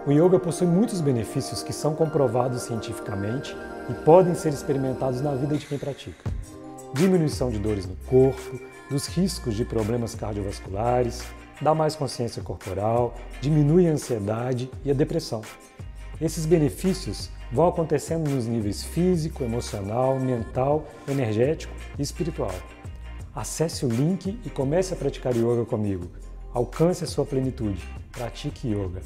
O yoga possui muitos benefícios que são comprovados cientificamente e podem ser experimentados na vida de quem pratica. Diminuição de dores no corpo, dos riscos de problemas cardiovasculares, dá mais consciência corporal, diminui a ansiedade e a depressão. Esses benefícios vão acontecendo nos níveis físico, emocional, mental, energético e espiritual. Acesse o link e comece a praticar yoga comigo. Alcance a sua plenitude. Pratique yoga.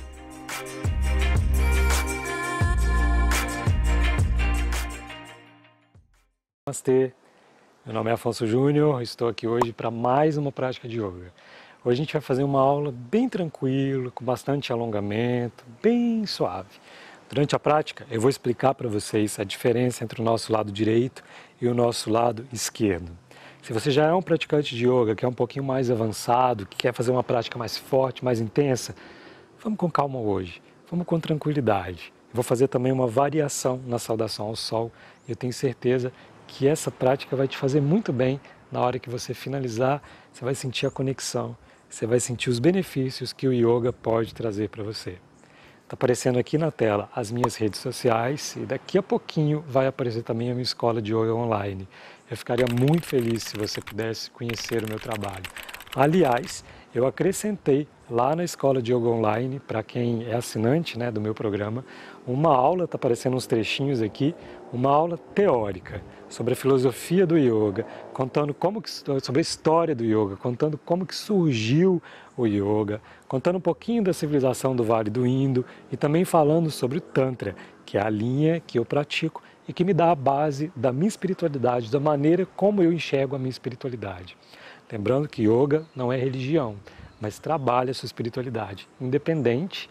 Namastê, meu nome é Afonso Júnior, estou aqui hoje para mais uma prática de yoga. Hoje a gente vai fazer uma aula bem tranquila, com bastante alongamento, bem suave. Durante a prática eu vou explicar para vocês a diferença entre o nosso lado direito e o nosso lado esquerdo. Se você já é um praticante de yoga, que é um pouquinho mais avançado, que quer fazer uma prática mais forte, mais intensa, vamos com calma hoje, vamos com tranquilidade. Eu vou fazer também uma variação na saudação ao sol e eu tenho certeza que essa prática vai te fazer muito bem. Na hora que você finalizar, você vai sentir a conexão, você vai sentir os benefícios que o yoga pode trazer para você. Está aparecendo aqui na tela as minhas redes sociais e daqui a pouquinho vai aparecer também a minha escola de yoga online. Eu ficaria muito feliz se você pudesse conhecer o meu trabalho. Aliás, eu acrescentei lá na escola de yoga online, para quem é assinante, do meu programa, uma aula, está aparecendo uns trechinhos aqui, uma aula teórica sobre a filosofia do yoga, contando sobre a história do yoga, contando como que surgiu o yoga, contando um pouquinho da civilização do Vale do Indo e também falando sobre o Tantra, que é a linha que eu pratico e que me dá a base da minha espiritualidade, da maneira como eu enxergo a minha espiritualidade. Lembrando que yoga não é religião, mas trabalha a sua espiritualidade, independente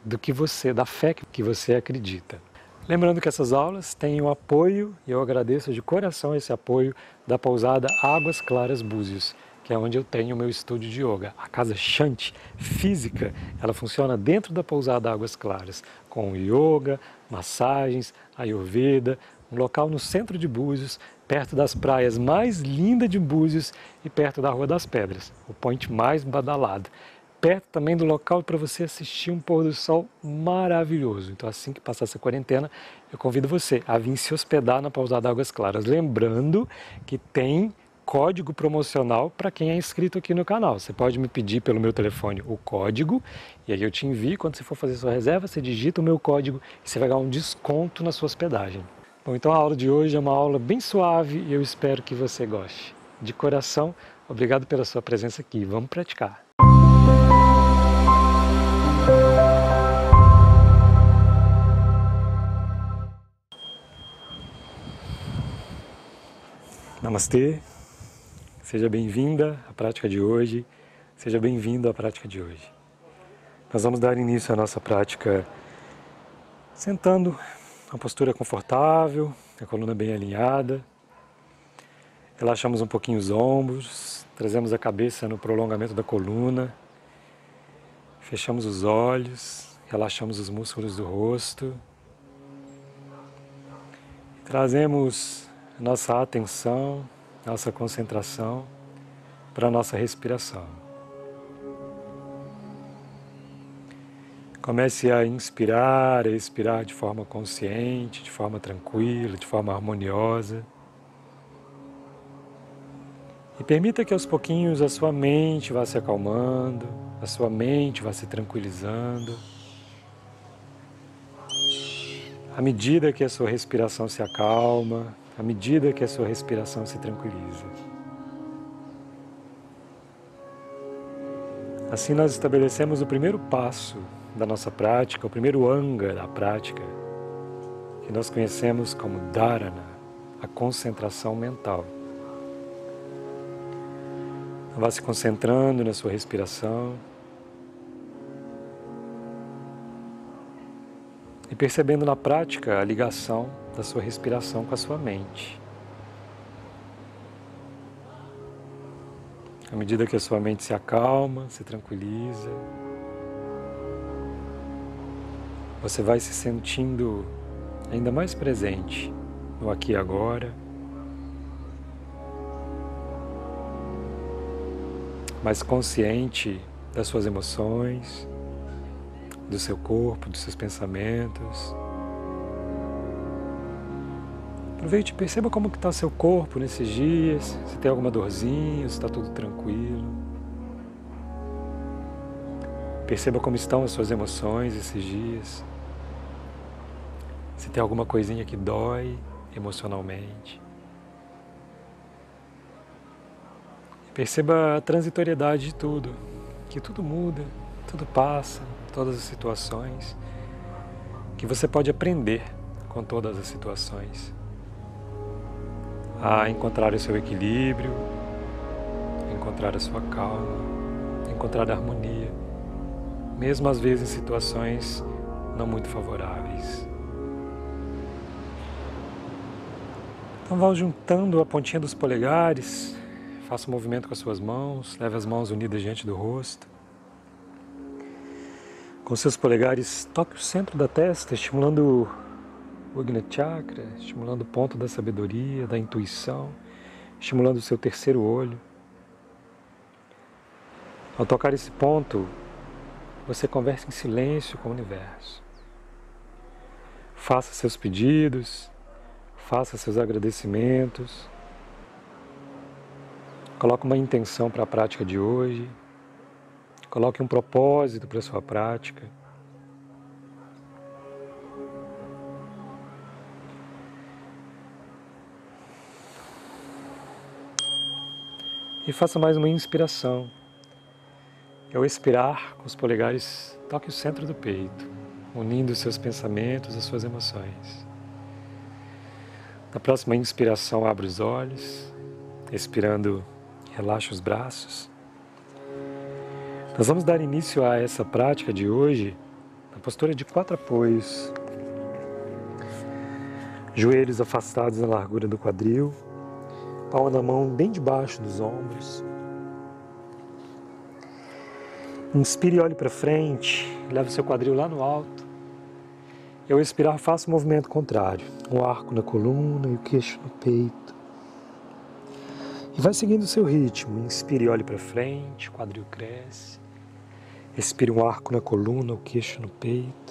da fé que você acredita. Lembrando que essas aulas têm o apoio, e eu agradeço de coração esse apoio, da pousada Águas Claras Búzios, que é onde eu tenho o meu estúdio de yoga. A casa Shanti física, ela funciona dentro da pousada Águas Claras, com yoga, massagens, ayurveda, um local no centro de Búzios, perto das praias mais lindas de Búzios e perto da Rua das Pedras, o point mais badalado. Perto também do local para você assistir um pôr do sol maravilhoso. Então, assim que passar essa quarentena, eu convido você a vir se hospedar na pousada Águas Claras. Lembrando que tem código promocional para quem é inscrito aqui no canal. Você pode me pedir pelo meu telefone o código e aí eu te envio. Quando você for fazer sua reserva, você digita o meu código e você vai ganhar um desconto na sua hospedagem. Bom, então a aula de hoje é uma aula bem suave e eu espero que você goste. De coração, obrigado pela sua presença aqui. Vamos praticar. Namastê, seja bem-vinda à prática de hoje, seja bem-vindo à prática de hoje. Nós vamos dar início à nossa prática sentando, uma postura confortável, a coluna bem alinhada. Relaxamos um pouquinho os ombros, trazemos a cabeça no prolongamento da coluna, fechamos os olhos, relaxamos os músculos do rosto, trazemos nossa atenção, nossa concentração para a nossa respiração. Comece a inspirar, a expirar de forma consciente, de forma tranquila, de forma harmoniosa. E permita que aos pouquinhos a sua mente vá se acalmando, a sua mente vá se tranquilizando. À medida que a sua respiração se acalma, à medida que a sua respiração se tranquiliza. Assim nós estabelecemos o primeiro passo da nossa prática, o primeiro anga da prática, que nós conhecemos como dharana, a concentração mental. Então, vá se concentrando na sua respiração e percebendo na prática a ligação da sua respiração com a sua mente. À medida que a sua mente se acalma, se tranquiliza, você vai se sentindo ainda mais presente no aqui e agora, mais consciente das suas emoções, do seu corpo, dos seus pensamentos. Aproveite e perceba como está o seu corpo nesses dias, se tem alguma dorzinha, se está tudo tranquilo. Perceba como estão as suas emoções esses dias, se tem alguma coisinha que dói emocionalmente. Perceba a transitoriedade de tudo, que tudo muda, tudo passa, todas as situações, que você pode aprender com todas as situações. A encontrar o seu equilíbrio, encontrar a sua calma, encontrar a harmonia, mesmo às vezes em situações não muito favoráveis. Então vá juntando a pontinha dos polegares, faça um movimento com as suas mãos, leve as mãos unidas diante do rosto. Com seus polegares, toque o centro da testa, estimulando o Agnya Chakra, estimulando o ponto da sabedoria, da intuição, estimulando o seu terceiro olho. Ao tocar esse ponto, você conversa em silêncio com o universo. Faça seus pedidos, faça seus agradecimentos. Coloque uma intenção para a prática de hoje. Coloque um propósito para a sua prática. E faça mais uma inspiração. Ao expirar, com os polegares, toque o centro do peito, unindo os seus pensamentos às suas emoções. Na próxima inspiração, abra os olhos, expirando, relaxa os braços. Nós vamos dar início a essa prática de hoje na postura de 4 apoios. Joelhos afastados na largura do quadril, palma da mão bem debaixo dos ombros. Inspire e olhe para frente, leve o seu quadril lá no alto. E ao expirar, faça o movimento contrário, um arco na coluna e o queixo no peito. E vai seguindo o seu ritmo, inspire e olhe para frente, o quadril cresce. Expire um arco na coluna, o queixo no peito.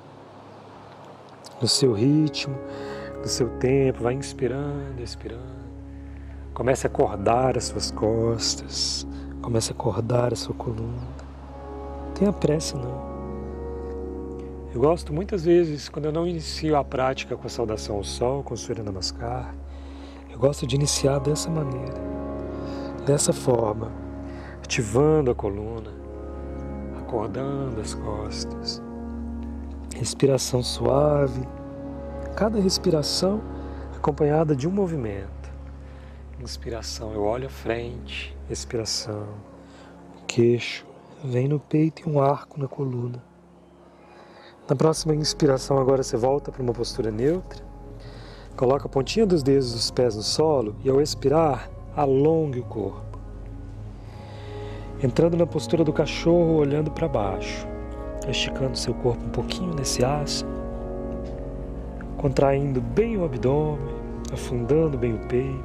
No seu ritmo, no seu tempo, vai inspirando, expirando. Comece a acordar as suas costas, comece a acordar a sua coluna. Não tenha pressa não. Eu gosto muitas vezes, quando eu não inicio a prática com a saudação ao sol, com o Surya Namaskar, eu gosto de iniciar dessa maneira, dessa forma, ativando a coluna, acordando as costas. Respiração suave, cada respiração acompanhada de um movimento. Inspiração, eu olho à frente, expiração, o queixo vem no peito e um arco na coluna. Na próxima inspiração agora você volta para uma postura neutra, coloca a pontinha dos dedos dos pés no solo e ao expirar, alongue o corpo. Entrando na postura do cachorro, olhando para baixo, esticando seu corpo um pouquinho nesse asana, contraindo bem o abdômen, afundando bem o peito.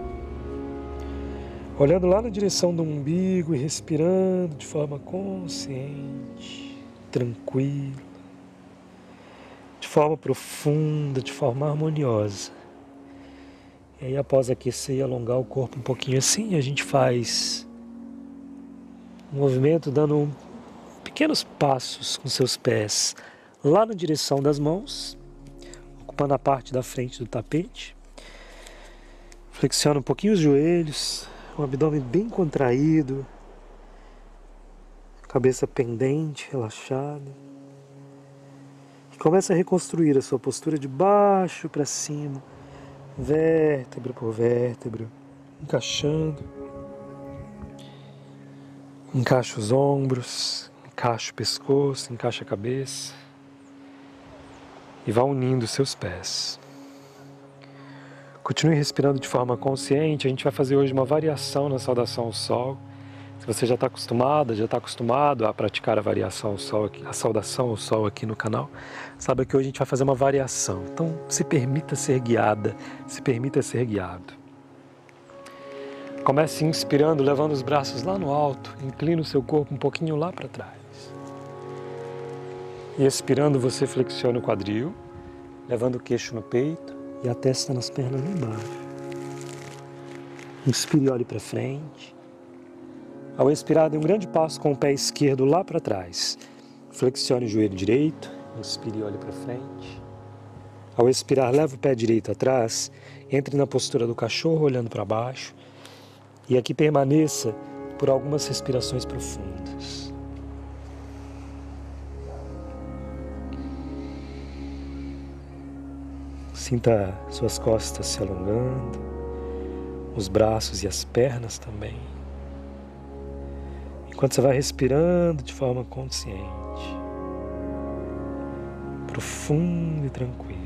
Olhando lá na direção do umbigo e respirando de forma consciente, tranquila, de forma profunda, de forma harmoniosa. E aí após aquecer e alongar o corpo um pouquinho assim, a gente faz um movimento dando pequenos passos com seus pés lá na direção das mãos, ocupando a parte da frente do tapete. Flexiona um pouquinho os joelhos, o abdômen bem contraído, cabeça pendente, relaxada. E começa a reconstruir a sua postura de baixo para cima, vértebra por vértebra, encaixando. Encaixa os ombros, encaixa o pescoço, encaixa a cabeça. E vá unindo os seus pés. Continue respirando de forma consciente. A gente vai fazer hoje uma variação na saudação ao sol. Se você já está acostumada, já está acostumado a praticar a variação ao sol, a saudação ao sol aqui no canal, saiba que hoje a gente vai fazer uma variação. Então se permita ser guiada, se permita ser guiado. Comece inspirando, levando os braços lá no alto, inclina o seu corpo um pouquinho lá para trás. E expirando, você flexiona o quadril, levando o queixo no peito e a testa nas pernas embaixo. Inspire e olhe para frente. Ao expirar, dê um grande passo com o pé esquerdo lá para trás. Flexione o joelho direito, inspire e olhe para frente. Ao expirar, leve o pé direito atrás, entre na postura do cachorro olhando para baixo e aqui permaneça por algumas respirações profundas. Sinta suas costas se alongando, os braços e as pernas também. Enquanto você vai respirando de forma consciente, profunda e tranquila.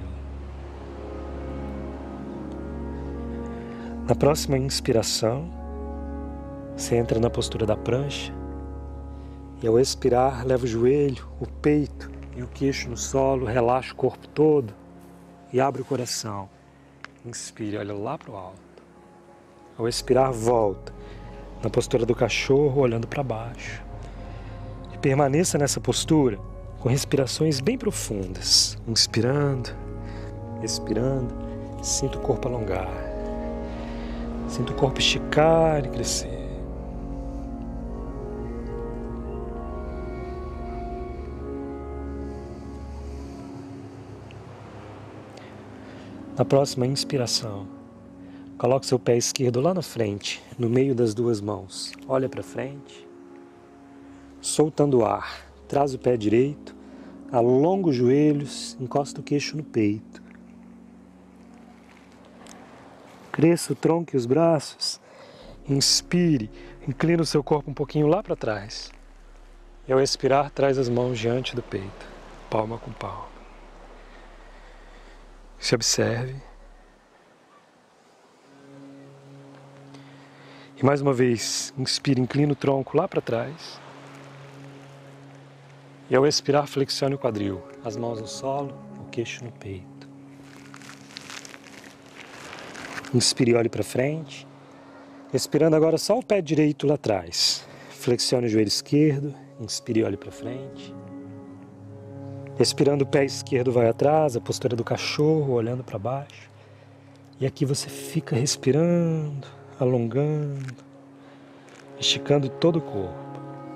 Na próxima inspiração, você entra na postura da prancha e ao expirar, leva o joelho, o peito e o queixo no solo, relaxa o corpo todo e abre o coração. Inspire, olha lá para o alto. Ao expirar, volta na postura do cachorro, olhando para baixo. E permaneça nessa postura com respirações bem profundas. Inspirando, expirando, sinta o corpo alongar. Sinta o corpo esticar e crescer. Na próxima inspiração, coloque seu pé esquerdo lá na frente, no meio das duas mãos. Olha para frente. Soltando o ar, traz o pé direito, alonga os joelhos, encosta o queixo no peito. Cresça o tronco e os braços. Inspire, inclina o seu corpo um pouquinho lá para trás. E ao expirar, traz as mãos diante do peito, palma com palma. Se observe. E mais uma vez, inspire, inclina o tronco lá para trás. E ao expirar, flexione o quadril, as mãos no solo, o queixo no peito. Inspire e olhe para frente. Expirando agora só o pé direito lá atrás. Flexione o joelho esquerdo, inspire e olhe para frente. Expirando, o pé esquerdo vai atrás, a postura do cachorro, olhando para baixo. E aqui você fica respirando, alongando, esticando todo o corpo.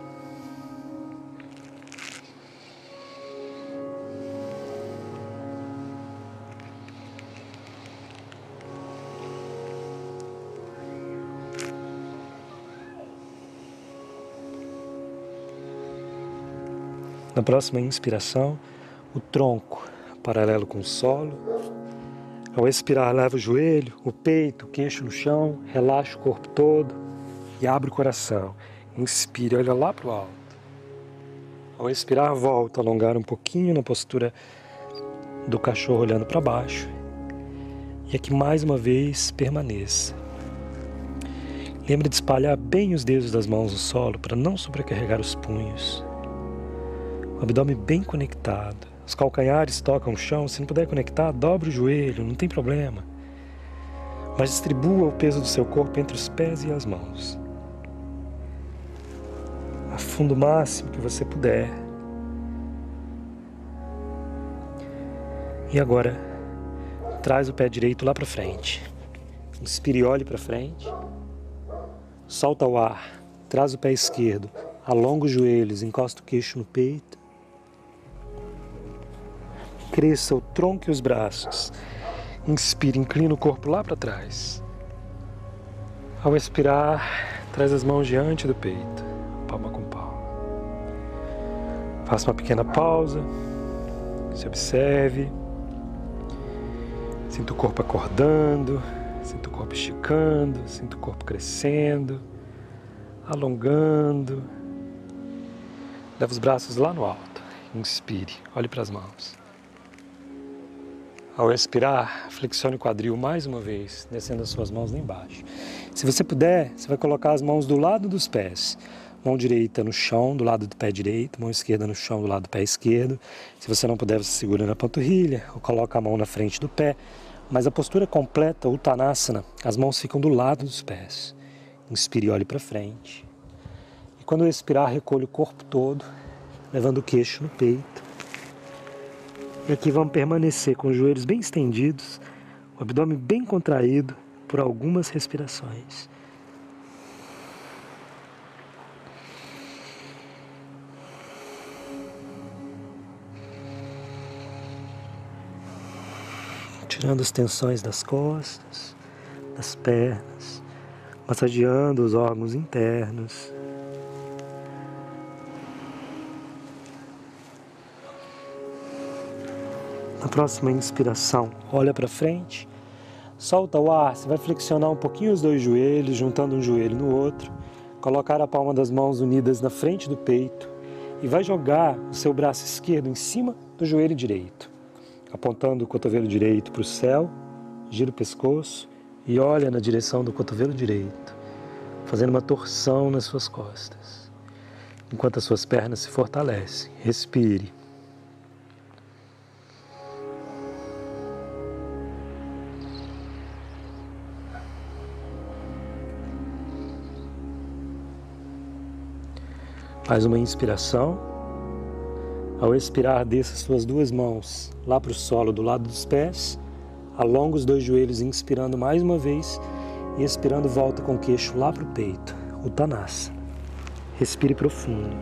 Na próxima inspiração, o tronco paralelo com o solo. Ao expirar, leva o joelho, o peito, o queixo no chão, relaxa o corpo todo e abre o coração. Inspire, olha lá para o alto. Ao expirar, volta a alongar um pouquinho na postura do cachorro olhando para baixo. E aqui mais uma vez permaneça. Lembre de espalhar bem os dedos das mãos no solo para não sobrecarregar os punhos. O abdômen bem conectado. Os calcanhares tocam o chão. Se não puder conectar, dobre o joelho, não tem problema. Mas distribua o peso do seu corpo entre os pés e as mãos. Afunda o máximo que você puder. E agora, traz o pé direito lá para frente. Inspire e olhe para frente. Solta o ar. Traz o pé esquerdo. Alonga os joelhos, encosta o queixo no peito. Cresça o tronco e os braços. Inspire, inclina o corpo lá para trás. Ao expirar, traz as mãos diante do peito, palma com palma. Faça uma pequena pausa. Se observe. Sinta o corpo acordando, sinta o corpo esticando, sinta o corpo crescendo, alongando. Leva os braços lá no alto. Inspire, olhe para as mãos. Ao expirar, flexione o quadril mais uma vez, descendo as suas mãos lá embaixo. Se você puder, você vai colocar as mãos do lado dos pés. Mão direita no chão, do lado do pé direito, mão esquerda no chão, do lado do pé esquerdo. Se você não puder, você segura na panturrilha ou coloca a mão na frente do pé. Mas a postura completa, Uttanasana, as mãos ficam do lado dos pés. Inspire e olhe para frente. E quando expirar, recolhe o corpo todo, levando o queixo no peito. E aqui vamos permanecer com os joelhos bem estendidos, o abdômen bem contraído por algumas respirações. Tirando as tensões das costas, das pernas, massageando os órgãos internos. Na próxima inspiração, olha para frente, solta o ar, você vai flexionar um pouquinho os dois joelhos, juntando um joelho no outro, colocar a palma das mãos unidas na frente do peito e vai jogar o seu braço esquerdo em cima do joelho direito, apontando o cotovelo direito para o céu, gira o pescoço e olha na direção do cotovelo direito, fazendo uma torção nas suas costas, enquanto as suas pernas se fortalecem. Respire. Faz uma inspiração. Ao expirar, desça suas duas mãos lá para o solo do lado dos pés. Alonga os dois joelhos, inspirando mais uma vez. E expirando, volta com o queixo lá para o peito. Uttanasana. Respire profundo.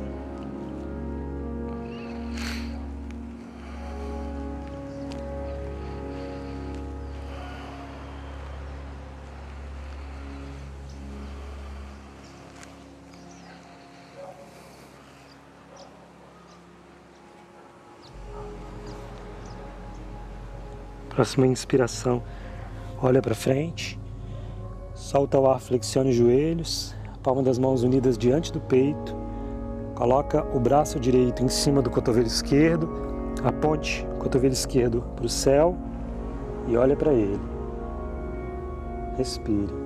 Próxima inspiração, olha para frente, solta o ar, flexione os joelhos, palma das mãos unidas diante do peito, coloca o braço direito em cima do cotovelo esquerdo, aponte o cotovelo esquerdo para o céu e olha para ele. Respire.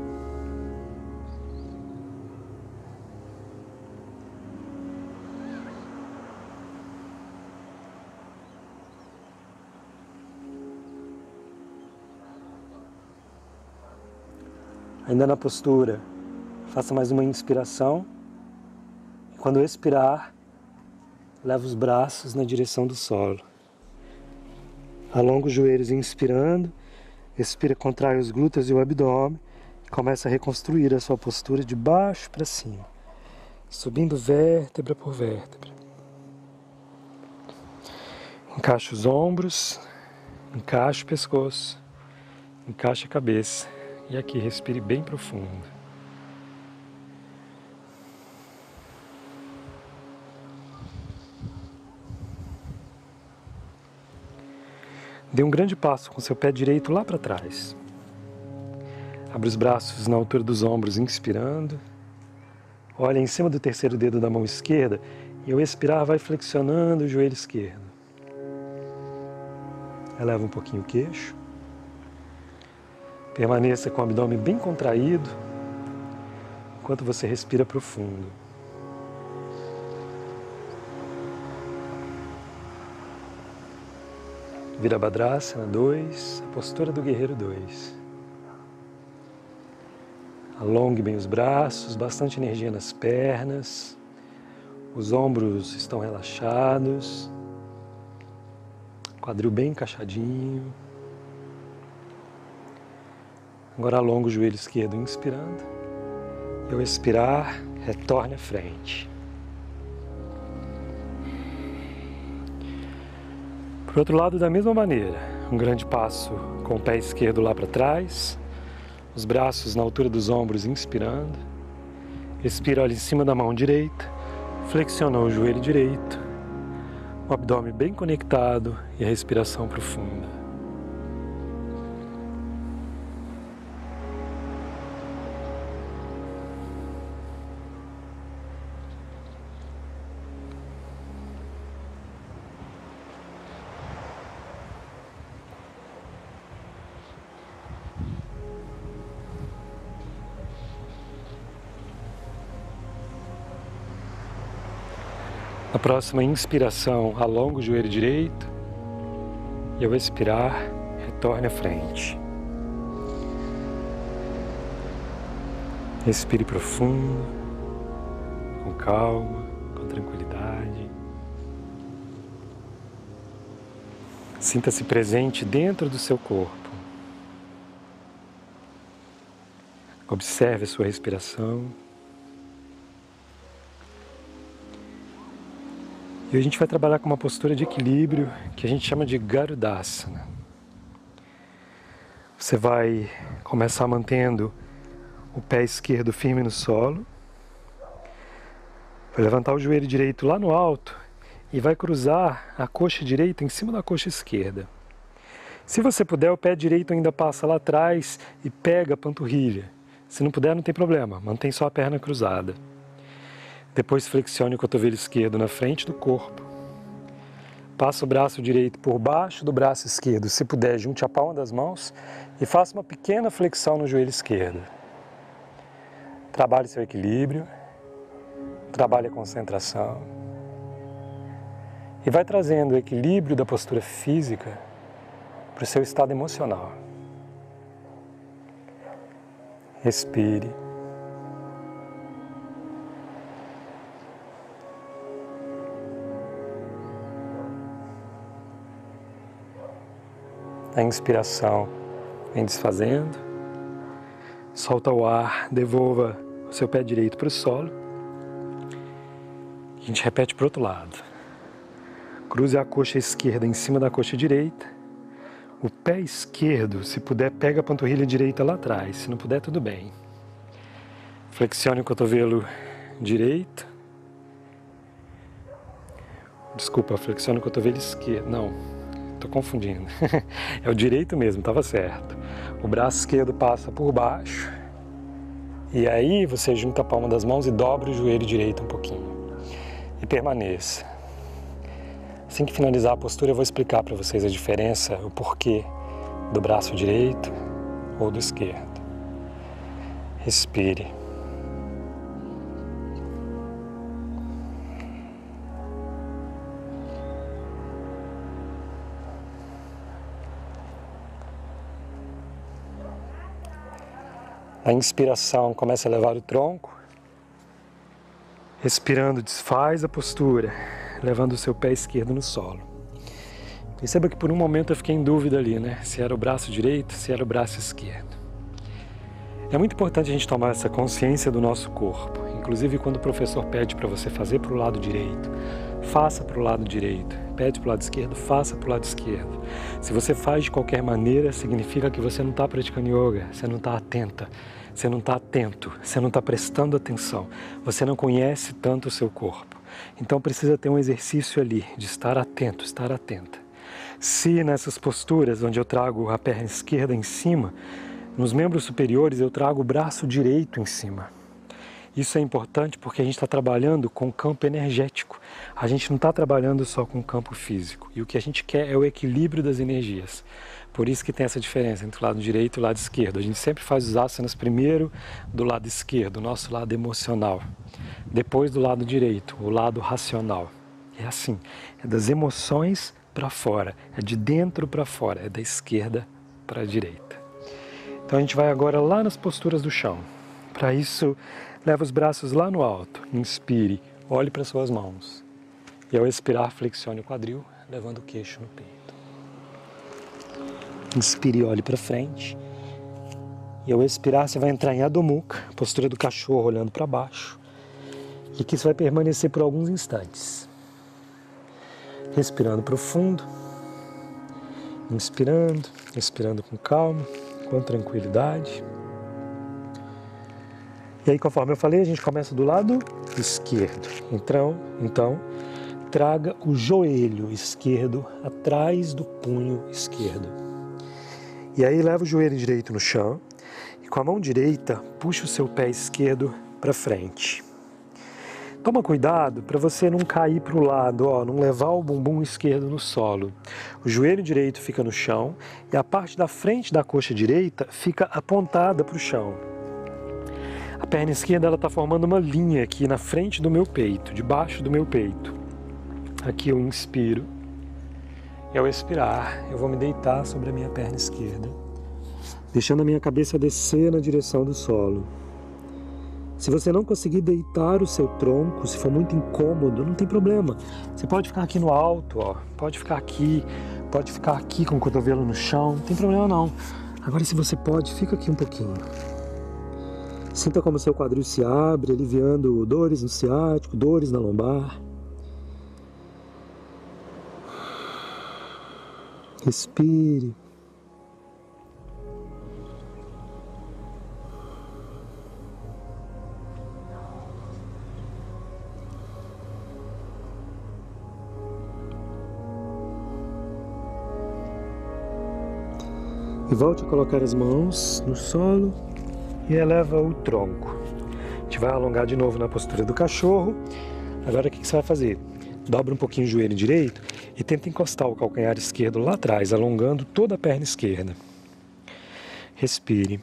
Ainda na postura, faça mais uma inspiração. E quando expirar, leva os braços na direção do solo. Alonga os joelhos inspirando, expira, contrai os glúteos e o abdômen. E começa a reconstruir a sua postura de baixo para cima, subindo vértebra por vértebra. Encaixa os ombros, encaixa o pescoço, encaixa a cabeça. E aqui, respire bem profundo. Dê um grande passo com seu pé direito lá para trás. Abre os braços na altura dos ombros, inspirando. Olha em cima do terceiro dedo da mão esquerda e ao expirar vai flexionando o joelho esquerdo. Eleva um pouquinho o queixo. Permaneça com o abdômen bem contraído, enquanto você respira profundo. Virabhadrasana 2, a postura do guerreiro 2. Alongue bem os braços, bastante energia nas pernas, os ombros estão relaxados, quadril bem encaixadinho. Agora alonga o joelho esquerdo inspirando. E ao expirar, retorne à frente. Por outro lado, da mesma maneira, um grande passo com o pé esquerdo lá para trás, os braços na altura dos ombros inspirando. Expira, olha em cima da mão direita, flexiona o joelho direito, o abdômen bem conectado e a respiração profunda. Na próxima inspiração, alonga o joelho direito e ao expirar, retorne à frente. Respire profundo, com calma, com tranquilidade. Sinta-se presente dentro do seu corpo. Observe a sua respiração. E a gente vai trabalhar com uma postura de equilíbrio que a gente chama de Garudasana. Você vai começar mantendo o pé esquerdo firme no solo. Vai levantar o joelho direito lá no alto e vai cruzar a coxa direita em cima da coxa esquerda. Se você puder, o pé direito ainda passa lá atrás e pega a panturrilha. Se não puder, não tem problema, mantém só a perna cruzada. Depois flexione o cotovelo esquerdo na frente do corpo. Passa o braço direito por baixo do braço esquerdo. Se puder, junte a palma das mãos e faça uma pequena flexão no joelho esquerdo. Trabalhe seu equilíbrio, trabalhe a concentração. E vai trazendo o equilíbrio da postura física para o seu estado emocional. Respire. A inspiração vem desfazendo. Solta o ar, devolva o seu pé direito para o solo. A gente repete para o outro lado. Cruze a coxa esquerda em cima da coxa direita. O pé esquerdo, se puder, pega a panturrilha direita lá atrás. Se não puder, tudo bem. Flexione o cotovelo direito. Desculpa, flexione o cotovelo esquerdo. Não, estou confundindo. É o direito mesmo, estava certo. O braço esquerdo passa por baixo. E aí você junta a palma das mãos e dobra o joelho direito um pouquinho. E permaneça. Assim que finalizar a postura, eu vou explicar para vocês a diferença, o porquê do braço direito ou do esquerdo. Respire. A inspiração começa a elevar o tronco. Respirando, desfaz a postura, levando o seu pé esquerdo no solo. Perceba que por um momento eu fiquei em dúvida ali, né? Se era o braço direito, se era o braço esquerdo. É muito importante a gente tomar essa consciência do nosso corpo. Inclusive quando o professor pede para você fazer para o lado direito, faça para o lado direito. Pede para o lado esquerdo, faça para o lado esquerdo. Se você faz de qualquer maneira, significa que você não está praticando yoga, você não está atenta. Você não está atento, você não está prestando atenção, você não conhece tanto o seu corpo. Então precisa ter um exercício ali de estar atento, estar atenta. Se nessas posturas onde eu trago a perna esquerda em cima, nos membros superiores eu trago o braço direito em cima. Isso é importante porque a gente está trabalhando com o campo energético. A gente não está trabalhando só com o campo físico. E o que a gente quer é o equilíbrio das energias. Por isso que tem essa diferença entre o lado direito e o lado esquerdo. A gente sempre faz os asanas primeiro do lado esquerdo, o nosso lado emocional. Depois do lado direito, o lado racional. É assim, é das emoções para fora, é de dentro para fora, é da esquerda para a direita. Então a gente vai agora lá nas posturas do chão. Para isso, leva os braços lá no alto, inspire, olhe para suas mãos. E ao expirar, flexione o quadril, levando o queixo no peito. Inspire e olhe para frente. E ao expirar, você vai entrar em Adho Mukha, postura do cachorro olhando para baixo. E aqui você vai permanecer por alguns instantes. Respirando profundo. Inspirando, expirando com calma, com tranquilidade. E aí, conforme eu falei, a gente começa do lado esquerdo. Então, traga o joelho esquerdo atrás do punho esquerdo. E aí, leva o joelho direito no chão e com a mão direita, puxa o seu pé esquerdo para frente. Toma cuidado para você não cair para o lado, não levar o bumbum esquerdo no solo. O joelho direito fica no chão e a parte da frente da coxa direita fica apontada para o chão. A perna esquerda está formando uma linha aqui na frente do meu peito, debaixo do meu peito. Aqui eu inspiro e ao expirar eu vou me deitar sobre a minha perna esquerda, deixando a minha cabeça descer na direção do solo. Se você não conseguir deitar o seu tronco, se for muito incômodo, não tem problema. Você pode ficar aqui no alto, pode ficar aqui Pode ficar aqui com o cotovelo no chão, não tem problema não. Agora, se você pode, fica aqui um pouquinho. Sinta como seu quadril se abre, aliviando dores no ciático, dores na lombar. Respire. E volte a colocar as mãos no solo e eleva o tronco. A gente vai alongar de novo na postura do cachorro. Agora o que você vai fazer? Dobra um pouquinho o joelho direito e tenta encostar o calcanhar esquerdo lá atrás, alongando toda a perna esquerda. Respire.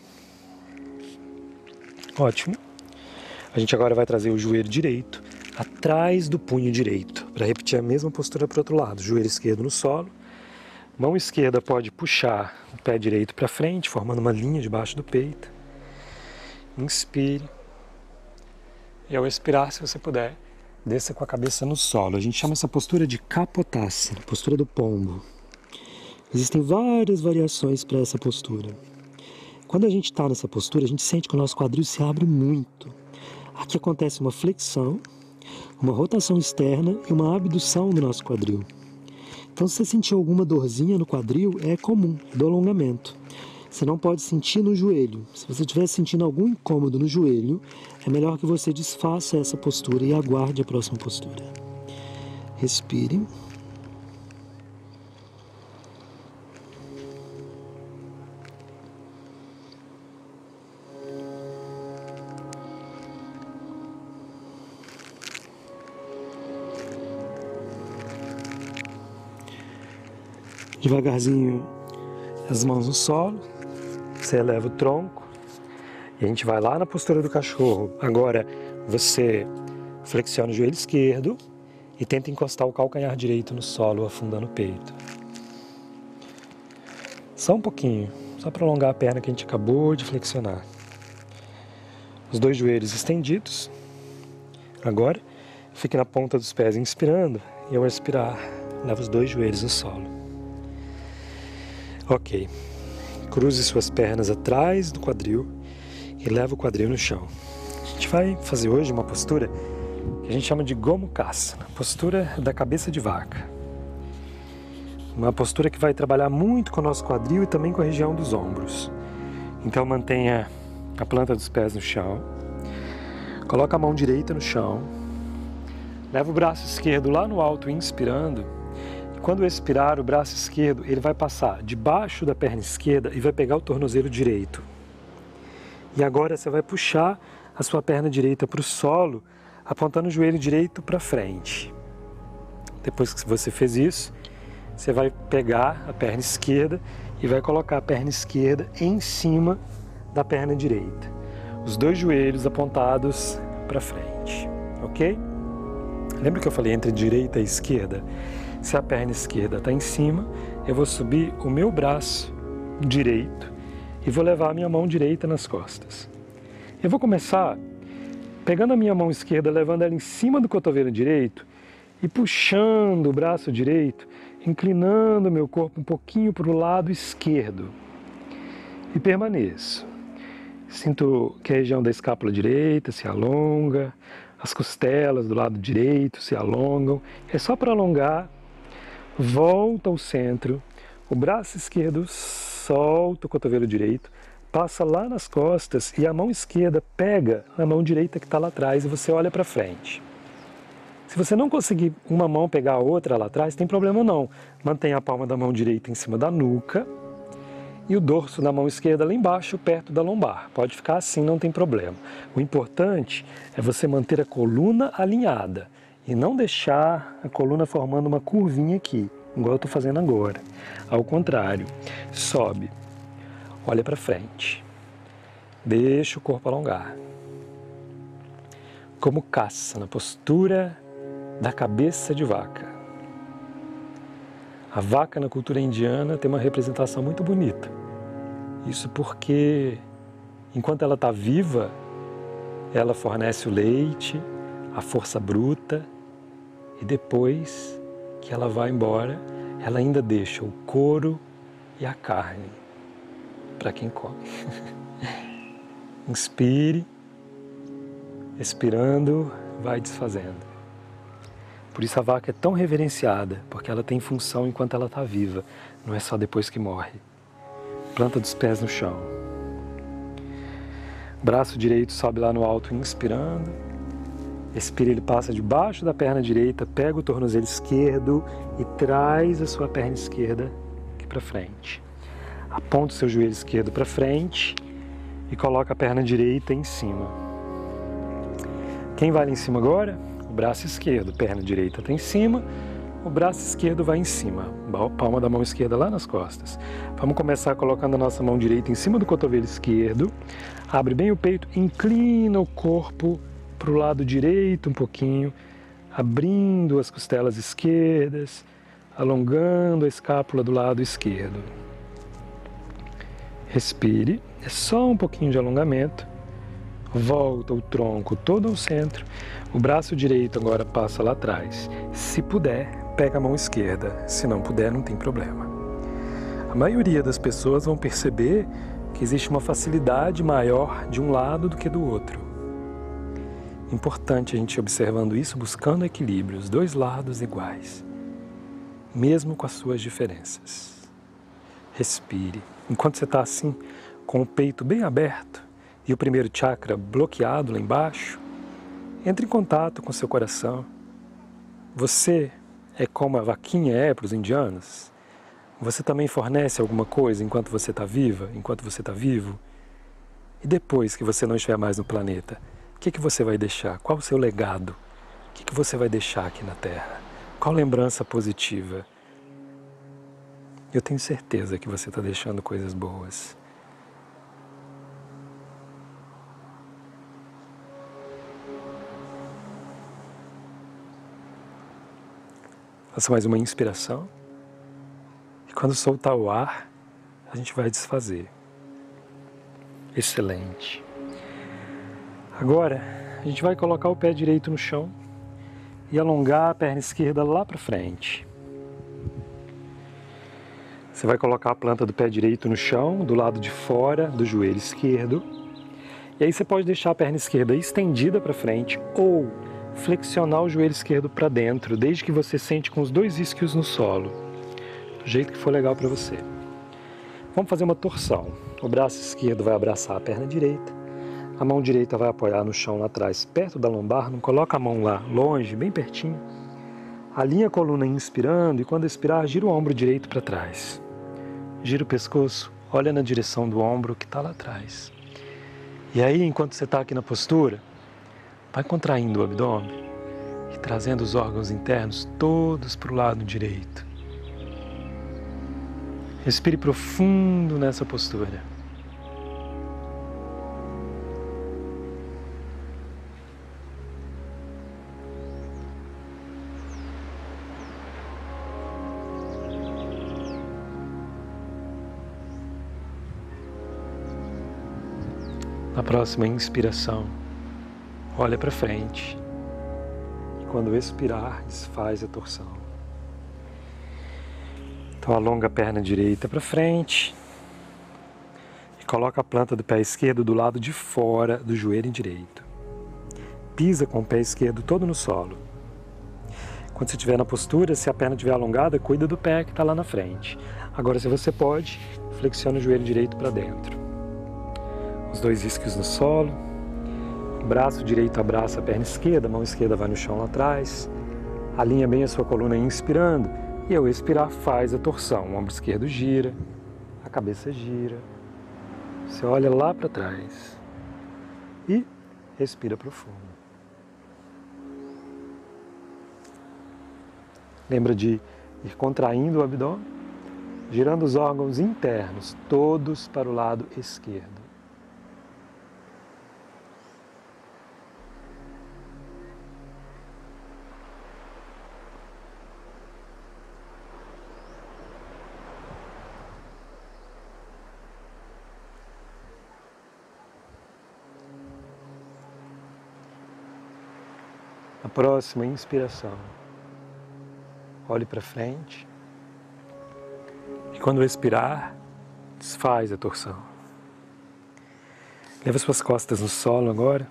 Ótimo. A gente agora vai trazer o joelho direito atrás do punho direito, para repetir a mesma postura para o outro lado. Joelho esquerdo no solo. Mão esquerda pode puxar o pé direito para frente, formando uma linha debaixo do peito. Inspire. E ao expirar, se você puder, desça com a cabeça no solo. A gente chama essa postura de Kapotasana, postura do pombo. Existem várias variações para essa postura. Quando a gente está nessa postura, a gente sente que o nosso quadril se abre muito. Aqui acontece uma flexão, uma rotação externa e uma abdução do nosso quadril. Então, se você sentir alguma dorzinha no quadril, é comum, do alongamento. Você não pode sentir no joelho. Se você estiver sentindo algum incômodo no joelho, é melhor que você desfaça essa postura e aguarde a próxima postura. Respire. Devagarzinho, as mãos no solo, você eleva o tronco e a gente vai lá na postura do cachorro. Agora você flexiona o joelho esquerdo e tenta encostar o calcanhar direito no solo, afundando o peito. Só um pouquinho, só para alongar a perna que a gente acabou de flexionar. Os dois joelhos estendidos. Agora, fique na ponta dos pés inspirando e ao expirar, leva os dois joelhos no solo. Ok, cruze suas pernas atrás do quadril e leva o quadril no chão. A gente vai fazer hoje uma postura que a gente chama de Gomukhasana, postura da cabeça de vaca. Uma postura que vai trabalhar muito com o nosso quadril e também com a região dos ombros. Então mantenha a planta dos pés no chão, coloca a mão direita no chão, leva o braço esquerdo lá no alto inspirando. Quando expirar, o braço esquerdo ele vai passar debaixo da perna esquerda e vai pegar o tornozelo direito. E agora você vai puxar a sua perna direita para o solo, apontando o joelho direito para frente. Depois que você fez isso, você vai pegar a perna esquerda e vai colocar a perna esquerda em cima da perna direita. Os dois joelhos apontados para frente, ok? Lembra que eu falei entre direita e esquerda? Se a perna esquerda está em cima, eu vou subir o meu braço direito e vou levar a minha mão direita nas costas. Eu vou começar pegando a minha mão esquerda, levando ela em cima do cotovelo direito e puxando o braço direito, inclinando o meu corpo um pouquinho para o lado esquerdo. E permaneço. Sinto que a região da escápula direita se alonga, as costelas do lado direito se alongam. É só para alongar. Volta ao centro, o braço esquerdo solta o cotovelo direito, passa lá nas costas e a mão esquerda pega a mão direita que está lá atrás e você olha para frente. Se você não conseguir uma mão pegar a outra lá atrás, tem problema não. Mantenha a palma da mão direita em cima da nuca e o dorso da mão esquerda lá embaixo, perto da lombar. Pode ficar assim, não tem problema. O importante é você manter a coluna alinhada. E não deixar a coluna formando uma curvinha aqui, igual eu estou fazendo agora. Ao contrário, sobe, olha para frente, deixa o corpo alongar. Gomukhasana, postura da cabeça de vaca. A vaca na cultura indiana tem uma representação muito bonita. Isso porque, enquanto ela está viva, ela fornece o leite, a força bruta, e depois que ela vai embora, ela ainda deixa o couro e a carne para quem come. Inspire, expirando, vai desfazendo. Por isso a vaca é tão reverenciada, porque ela tem função enquanto ela está viva, não é só depois que morre. Planta dos pés no chão. Braço direito sobe lá no alto, inspirando. Expira, ele passa debaixo da perna direita, pega o tornozelo esquerdo e traz a sua perna esquerda aqui para frente. Aponta o seu joelho esquerdo para frente e coloca a perna direita em cima. Quem vai lá em cima agora? O braço esquerdo, perna direita está em cima, o braço esquerdo vai em cima, palma da mão esquerda lá nas costas. Vamos começar colocando a nossa mão direita em cima do cotovelo esquerdo, abre bem o peito, inclina o corpo para o lado direito um pouquinho, abrindo as costelas esquerdas, alongando a escápula do lado esquerdo. Respire, é só um pouquinho de alongamento. Volta o tronco todo ao centro, o braço direito agora passa lá atrás. Se puder, pega a mão esquerda, se não puder, não tem problema. A maioria das pessoas vão perceber que existe uma facilidade maior de um lado do que do outro. Importante a gente ir observando isso, buscando equilíbrio, os dois lados iguais, mesmo com as suas diferenças. Respire. Enquanto você está assim, com o peito bem aberto, e o primeiro chakra bloqueado lá embaixo, entre em contato com o seu coração. Você é como a vaquinha é para os indianos? Você também fornece alguma coisa enquanto você está viva, enquanto você está vivo? E depois que você não estiver mais no planeta, o que você vai deixar? Qual o seu legado? O que você vai deixar aqui na Terra? Qual lembrança positiva? Eu tenho certeza que você está deixando coisas boas. Faça mais uma inspiração. E quando soltar o ar, a gente vai desfazer. Excelente. Agora, a gente vai colocar o pé direito no chão e alongar a perna esquerda lá para frente. Você vai colocar a planta do pé direito no chão, do lado de fora do joelho esquerdo. E aí você pode deixar a perna esquerda estendida para frente ou flexionar o joelho esquerdo para dentro, desde que você sente com os dois isquios no solo, do jeito que for legal para você. Vamos fazer uma torção. O braço esquerdo vai abraçar a perna direita, a mão direita vai apoiar no chão lá atrás, perto da lombar, não coloca a mão lá, longe, bem pertinho. Alinha a coluna inspirando e quando expirar, gira o ombro direito para trás. Gira o pescoço, olha na direção do ombro que está lá atrás. E aí, enquanto você está aqui na postura, vai contraindo o abdômen e trazendo os órgãos internos todos para o lado direito. Respire profundo nessa postura. Na próxima inspiração, olha para frente e quando expirar, desfaz a torção. Então alonga a perna direita para frente e coloca a planta do pé esquerdo do lado de fora do joelho direito. Pisa com o pé esquerdo todo no solo. Quando você estiver na postura, se a perna estiver alongada, cuida do pé que está lá na frente. Agora, se você pode, flexiona o joelho direito para dentro. Os dois isquios no solo. O braço direito abraça a perna esquerda, a mão esquerda vai no chão lá atrás. Alinha bem a sua coluna inspirando. E ao expirar, faz a torção. O ombro esquerdo gira, a cabeça gira. Você olha lá para trás. E respira profundo. Lembra de ir contraindo o abdômen, girando os órgãos internos, todos para o lado esquerdo. A próxima inspiração. Olhe para frente E quando expirar, desfaz a torção. Leva suas costas no solo agora.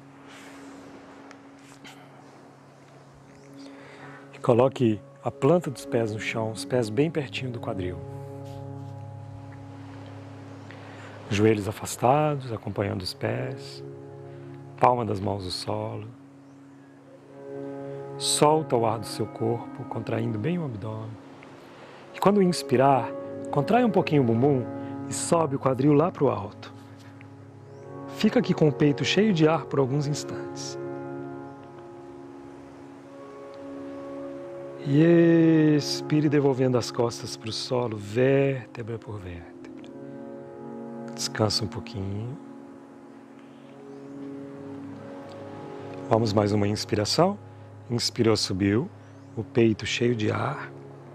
E coloque a planta dos pés no chão, os pés bem pertinho do quadril. Joelhos afastados, acompanhando os pés. Palma das mãos no solo. Solta o ar do seu corpo, contraindo bem o abdômen. E quando inspirar, contrai um pouquinho o bumbum e sobe o quadril lá para o alto. Fica aqui com o peito cheio de ar por alguns instantes. E expire devolvendo as costas para o solo, vértebra por vértebra. Descansa um pouquinho. Vamos mais uma inspiração. Inspirou, subiu, o peito cheio de ar.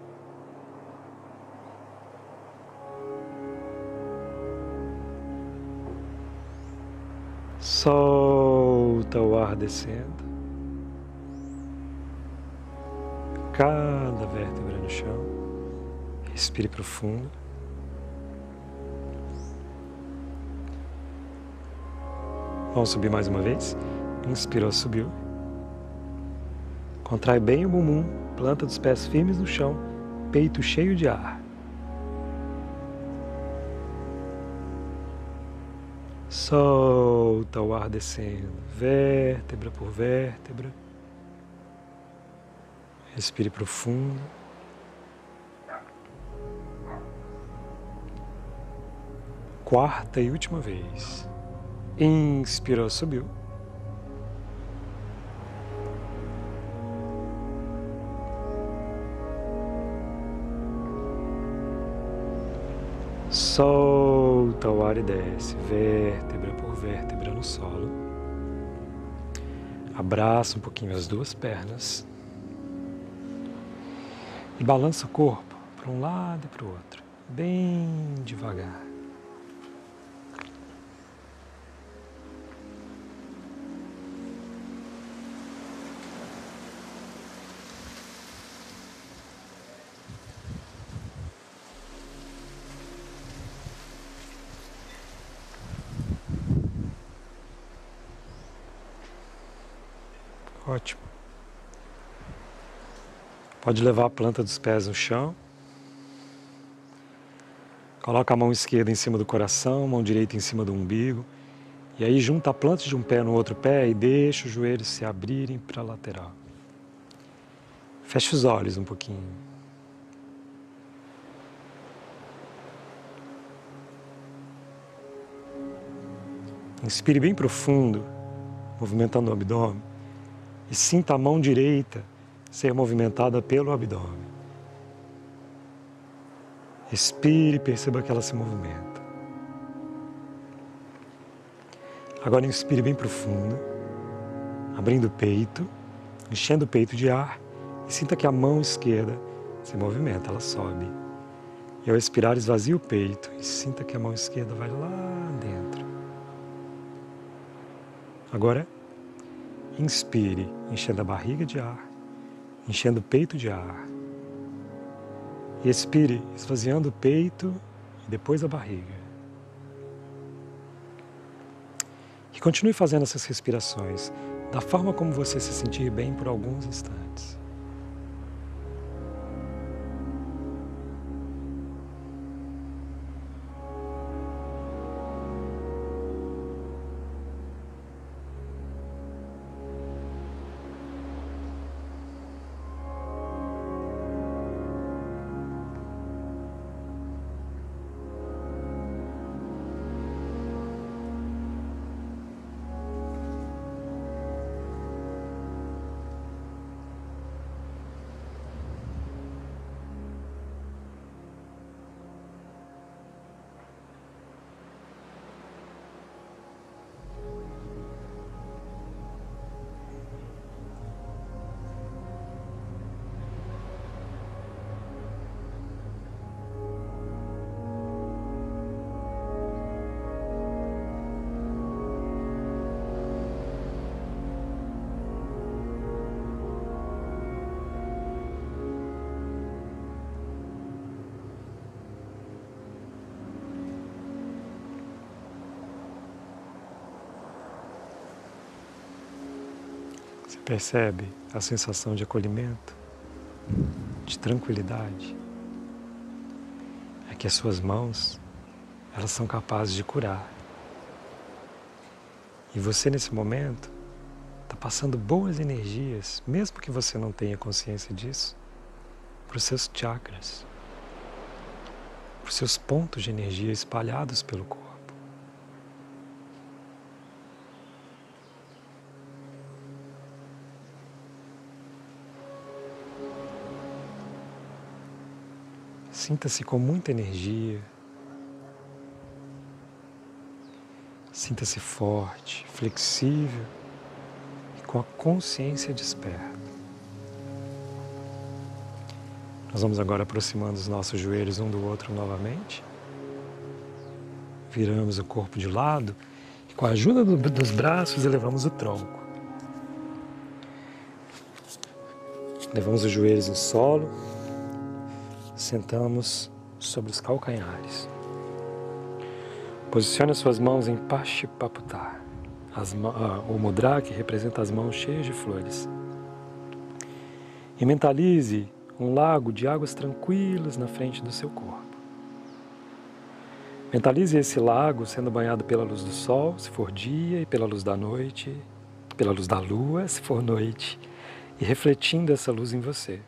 Solta o ar descendo. Cada vértebra no chão. Respire profundo. Vamos subir mais uma vez. Inspirou, subiu. Contrai bem o bumbum, planta dos pés firmes no chão, peito cheio de ar. Solta o ar descendo, vértebra por vértebra. Respire profundo. Quarta e última vez. Inspirou, subiu. Solta o ar e desce, vértebra por vértebra no solo. Abraça um pouquinho as duas pernas. E balança o corpo para um lado e para o outro, bem devagar. Ótimo. Pode levar a planta dos pés no chão. Coloca a mão esquerda em cima do coração, mão direita em cima do umbigo. E aí junta a planta de um pé no outro pé e deixa os joelhos se abrirem para a lateral. Feche os olhos um pouquinho. Inspire bem profundo, movimentando o abdômen. E sinta a mão direita ser movimentada pelo abdômen. Expire e perceba que ela se movimenta. Agora inspire bem profundo, abrindo o peito, enchendo o peito de ar e sinta que a mão esquerda se movimenta, ela sobe. E ao expirar, esvazie o peito e sinta que a mão esquerda vai lá dentro. Agora, inspire, enchendo a barriga de ar, enchendo o peito de ar. E expire, esvaziando o peito e depois a barriga. E continue fazendo essas respirações da forma como você se sentir bem por alguns instantes. Percebe a sensação de acolhimento, de tranquilidade? É que as suas mãos, elas são capazes de curar. E você, nesse momento, está passando boas energias, mesmo que você não tenha consciência disso, para os seus chakras, para os seus pontos de energia espalhados pelo corpo. Sinta-se com muita energia, sinta-se forte, flexível e com a consciência desperta. Nós vamos agora aproximando os nossos joelhos um do outro novamente. Viramos o corpo de lado e com a ajuda dos braços elevamos o tronco. Levamos os joelhos no solo, sentamos sobre os calcanhares. Posicione as suas mãos em Pashupaputta, o mudra que representa as mãos cheias de flores. E mentalize um lago de águas tranquilas na frente do seu corpo. Mentalize esse lago sendo banhado pela luz do sol, se for dia, e pela luz da noite, pela luz da lua, se for noite, e refletindo essa luz em você.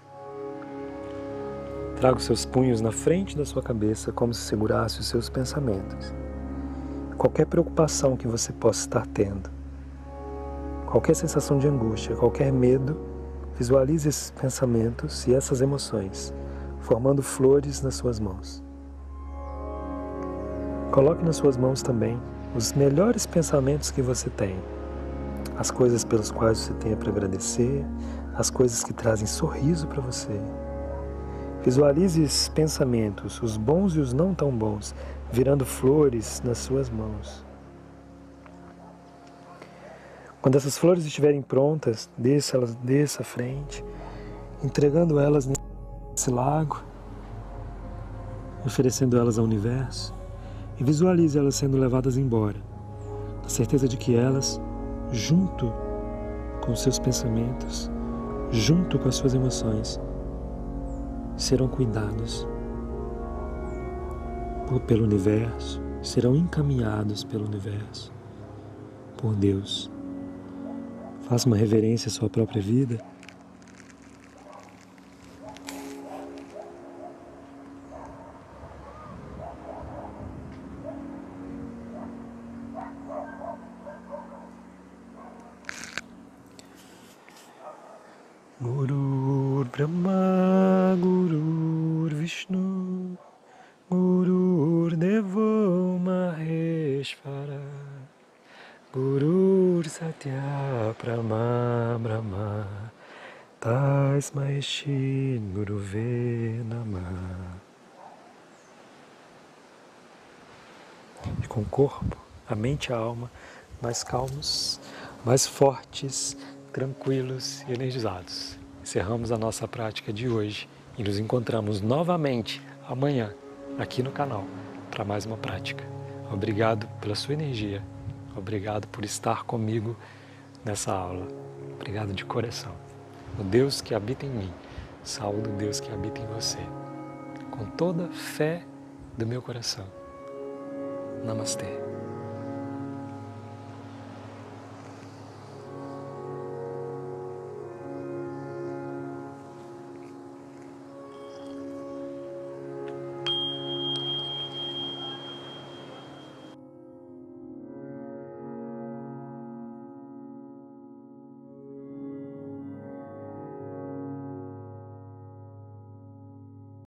Traga os seus punhos na frente da sua cabeça como se segurasse os seus pensamentos. Qualquer preocupação que você possa estar tendo, qualquer sensação de angústia, qualquer medo, visualize esses pensamentos e essas emoções, formando flores nas suas mãos. Coloque nas suas mãos também os melhores pensamentos que você tem, as coisas pelas quais você tenha para agradecer, as coisas que trazem sorriso para você. Visualize esses pensamentos, os bons e os não tão bons, virando flores nas suas mãos. Quando essas flores estiverem prontas, desça à frente, entregando elas nesse lago, oferecendo elas ao universo, e visualize elas sendo levadas embora, na certeza de que elas, junto com os seus pensamentos, junto com as suas emoções, serão cuidados pelo universo, serão encaminhados pelo universo, por Deus. Faça uma reverência à sua própria vida. Gurur Brahma, Gurur Vishnu, Gurur Devo Maheshvara, Gurur Satya Brahma Brahma, Tasmai Shri Guruve Namah. E com o corpo, a mente e a alma mais calmos, mais fortes, tranquilos e energizados. Encerramos a nossa prática de hoje e nos encontramos novamente amanhã aqui no canal para mais uma prática. Obrigado pela sua energia, obrigado por estar comigo nessa aula. Obrigado de coração. O Deus que habita em mim, saúde o Deus que habita em você. Com toda a fé do meu coração. Namastê.